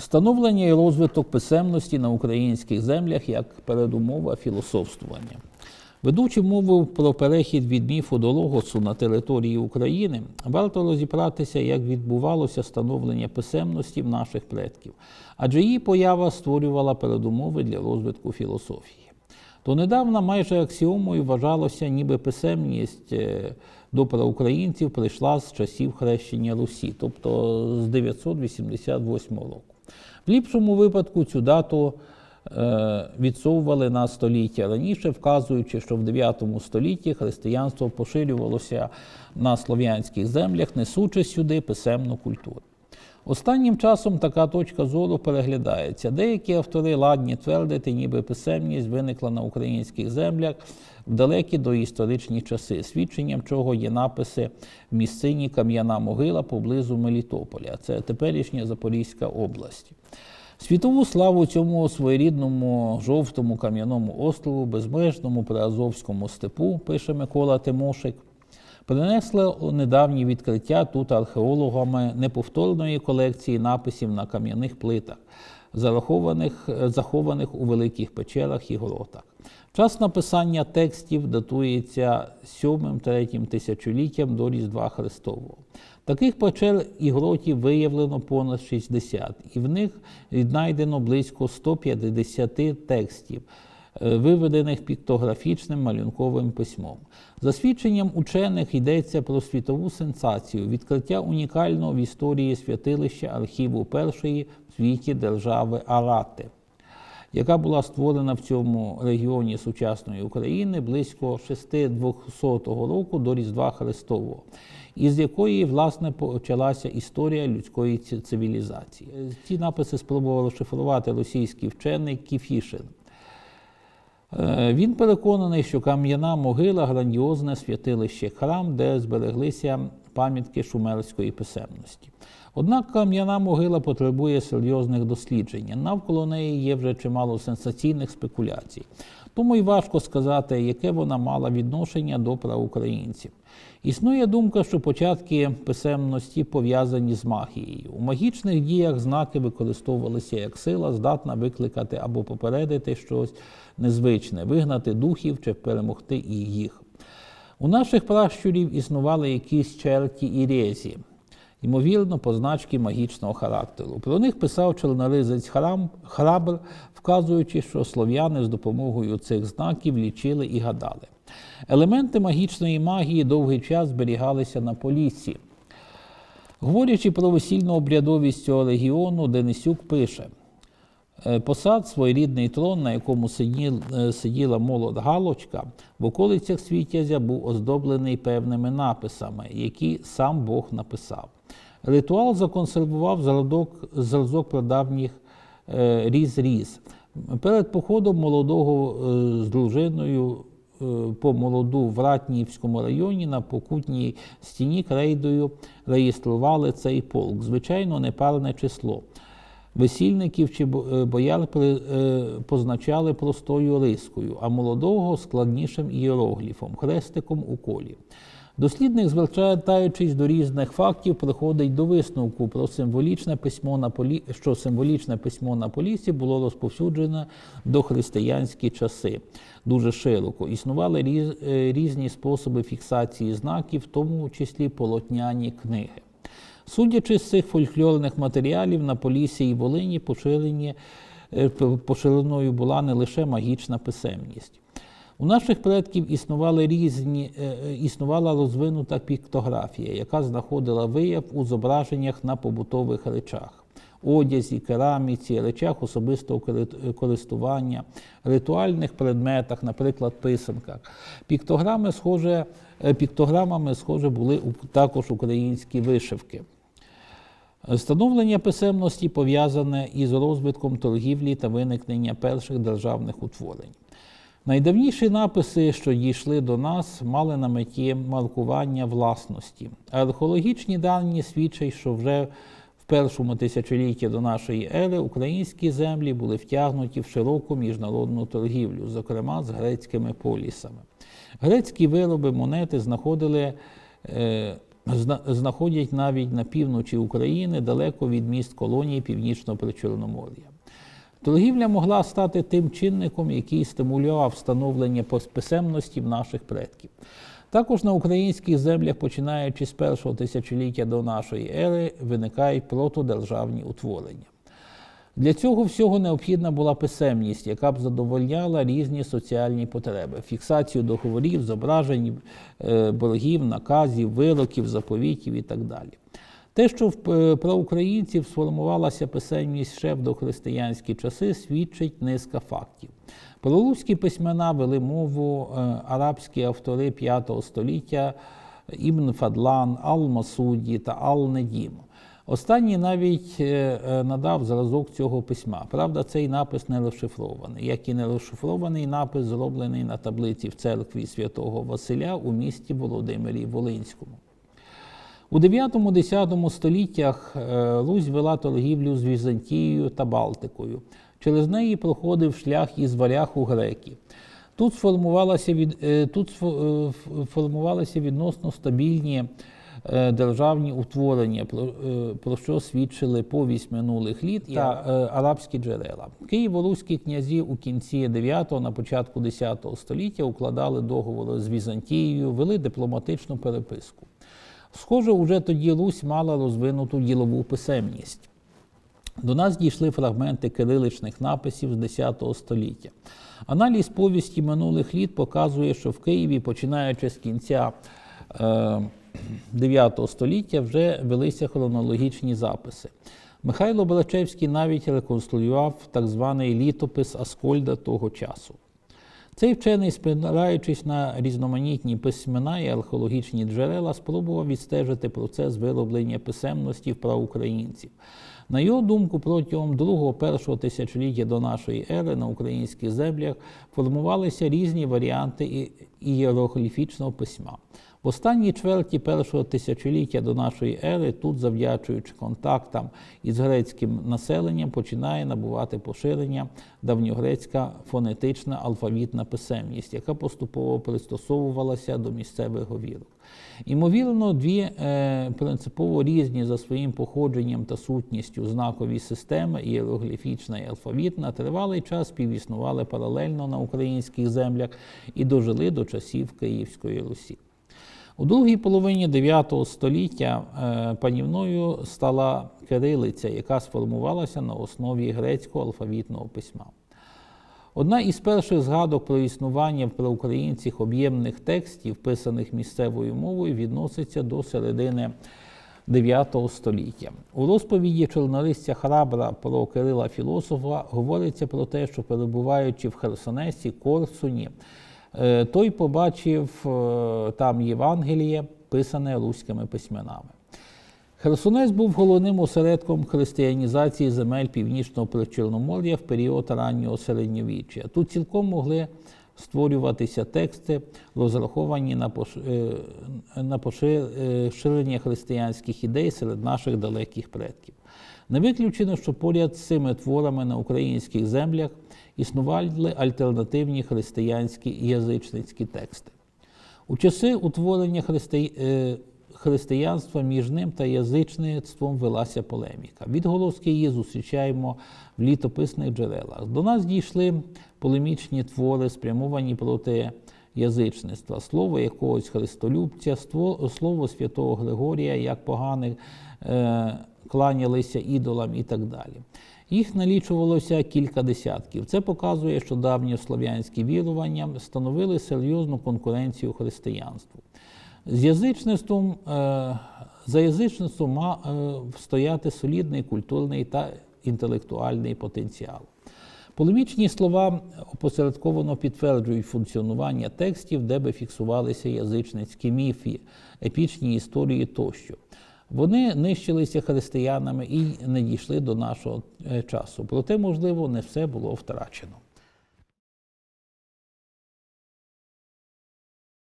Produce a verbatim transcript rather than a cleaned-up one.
Становлення і розвиток писемності на українських землях як передумова філософствування. Ведучи мову про перехід від міфу до логосу на території України, варто розібратися, як відбувалося становлення писемності в наших предків, адже її поява створювала передумови для розвитку філософії. Донедавна майже аксіомою вважалося, ніби писемність до праукраїнців прийшла з часів хрещення Русі, тобто з дев'ятсот вісімдесят восьмого року. В ліпшому випадку цю дату е, відсовували на століття раніше, вказуючи, що в дев'ятому столітті християнство поширювалося на слов'янських землях, несучи сюди писемну культуру. Останнім часом така точка зору переглядається. Деякі автори ладні твердити, ніби писемність виникла на українських землях в далекі доісторичні часи, свідченням чого є написи в місцині Кам'яна могила поблизу Мелітополя, це теперішня Запорізька область. Світову славу цьому своєрідному жовтому кам'яному острову, безмежному приазовському степу, пише Микола Тимошик, принесли недавні відкриття тут археологами неповторної колекції написів на кам'яних плитах, захованих у великих печерах і гротах. Час написання текстів датується сьомим-третім тисячоліттям до Різдва Христового. Таких печер і гротів виявлено понад шістдесят, і в них віднайдено близько ста п'ятдесяти текстів, виведених піктографічним малюнковим письмом. За свідченням учених йдеться про світову сенсацію – відкриття унікального в історії святилища архіву першої в світі держави Арати, яка була створена в цьому регіоні сучасної України близько шістсот двохсотого року до Різдва Христового, із якої, власне, почалася історія людської цивілізації. Ці написи спробував розшифрувати російський вчений Кіфішин. Він переконаний, що Кам'яна могила – грандіозне святилище-храм, де збереглися пам'ятки шумерської писемності. Однак Кам'яна могила потребує серйозних досліджень. Навколо неї є вже чимало сенсаційних спекуляцій. Тому й важко сказати, яке вона мала відношення до праукраїнців. Існує думка, що початки писемності пов'язані з магією. У магічних діях знаки використовувалися як сила, здатна викликати або попередити щось незвичне, вигнати духів чи перемогти і їх. У наших пращурів існували якісь черті і рєзі, ймовірно, позначки магічного характеру. Про них писав чорноризець Храбр, вказуючи, що слов'яни з допомогою цих знаків лічили і гадали. Елементи магічної магії довгий час зберігалися на Поліссі. Говорячи про весільну обрядовість цього регіону, Денисюк пише: «Посад, своєрідний трон, на якому сиділа молод Галочка, в околицях Світязя був оздоблений певними написами, які сам Бог написав. Ритуал законсервував зразок, зразок прадавніх е, різ-різ. Перед походом молодого е, з дружиною е, по молоду в Ратнівському районі на Покутній стіні крейдою реєстрували цей полк. Звичайно, непарне число. Весільників чи бояр позначали простою рискою, а молодого – складнішим ієрогліфом, хрестиком у колі. Дослідник, звертаючись до різних фактів, приходить до висновку, про символічне письмо на Полі... що символічне письмо на Поліссі було розповсюджене до християнські часи дуже широко. Існували різ... різні способи фіксації знаків, в тому числі полотняні книги. Судячи з цих фольклорних матеріалів, на Поліссі і Волині поширені, поширеною була не лише магічна писемність. У наших предків існували різні, існувала розвинута піктографія, яка знаходила вияв у зображеннях на побутових речах – одязі, кераміці, речах особистого користування, ритуальних предметах, наприклад, писанках. Піктограми схоже, піктограмами схоже були також українські вишивки. Становлення писемності пов'язане із розвитком торгівлі та виникнення перших державних утворень. Найдавніші написи, що дійшли до нас, мали на меті маркування власності. Археологічні дані свідчать, що вже в першому тисячолітті до нашої ери українські землі були втягнуті в широку міжнародну торгівлю, зокрема з грецькими полісами. Грецькі вироби, монети знаходили е, знаходять навіть на півночі України, далеко від міст колонії Північного Причорномор'я. Торгівля могла стати тим чинником, який стимулював становлення писемності в наших предків. Також на українських землях, починаючи з першого тисячоліття до нашої ери, виникають протодержавні утворення. Для цього всього необхідна була писемність, яка б задовольняла різні соціальні потреби – фіксацію договорів, зображень, боргів, наказів, вироків, заповітів і так далі. Те, що про українців сформувалася писемність ще в дохристиянські часи, свідчить низка фактів. Про руські письмена вели мову арабські автори п'ятого століття Ібн Фадлан, Ал-Масуді та Ал-Недім. Останній навіть надав зразок цього письма. Правда, цей напис не розшифрований, як і не розшифрований напис, зроблений на таблиці в церкві святого Василя у місті Володимирі Волинському. У дев'ятому-десятому століттях Русь вела торгівлю з Візантією та Балтикою. Через неї проходив шлях із варяг у греки. Тут сформувалися, від, тут формувалися відносно стабільні державні утворення, про, про що свідчили повість минулих літ та арабські джерела. Києво-руські князі у кінці дев'ятого, на початку десятого століття укладали договори з Візантією, вели дипломатичну переписку. Схоже, уже тоді Русь мала розвинуту ділову писемність. До нас дійшли фрагменти кириличних написів з десятого століття. Аналіз повісті минулих літ показує, що в Києві, починаючи з кінця дев'ятого століття, вже велися хронологічні записи. Михайло Брачевський навіть реконструював так званий літопис Аскольда того часу. Цей вчений, спираючись на різноманітні письмена і археологічні джерела, спробував відстежити процес вироблення писемності в праукраїнців. На його думку, протягом другого-першого тисячоліття до нашої ери на українських землях формувалися різні варіанти ієрогліфічного письма. В останній чверті першого тисячоліття до нашої ери тут, завдячуючи контактам із грецьким населенням, починає набувати поширення давньогрецька фонетична алфавітна писемність, яка поступово пристосовувалася до місцевих говірок. Імовірно, дві е, принципово різні за своїм походженням та сутністю знакові системи, ієрогліфічна і алфавітна, тривалий час співіснували паралельно на українських землях і дожили до часів Київської Русі. У другій половині дев'ятого століття е, панівною стала кирилиця, яка сформувалася на основі грецького алфавітного письма. Одна із перших згадок про існування в проукраїнцях об'ємних текстів, писаних місцевою мовою, відноситься до середини дев'ятого століття. У розповіді чорнолистця Храбра про Кирила Філософа говориться про те, що, перебуваючи в Херсонесі, Корсуні, той побачив там Євангеліє, писане руськими письменами. Херсонес був головним осередком християнізації земель Північного Причорномор'я в період раннього середньовіччя. Тут цілком могли створюватися тексти, розраховані на, пош... на поширення християнських ідей серед наших далеких предків. Не виключено, що поряд з цими творами на українських землях існували альтернативні християнські і язичницькі тексти. У часи утворення христи... християнства між ним та язичництвом велася полеміка. Відголоски її зустрічаємо в літописних джерелах. До нас дійшли полемічні твори, спрямовані проти язичництва, слово якогось христолюбця, слово святого Григорія, як поганих е, кланялися ідолам і так далі. Їх налічувалося кілька десятків. Це показує, що давньослов'янські вірування становили серйозну конкуренцію християнству. З язичництвом, за язичництвом мав стояти солідний культурний та інтелектуальний потенціал. Полемічні слова опосередковано підтверджують функціонування текстів, де би фіксувалися язичницькі міфи, епічні історії тощо. Вони нищилися християнами і не дійшли до нашого часу. Проте, можливо, не все було втрачено.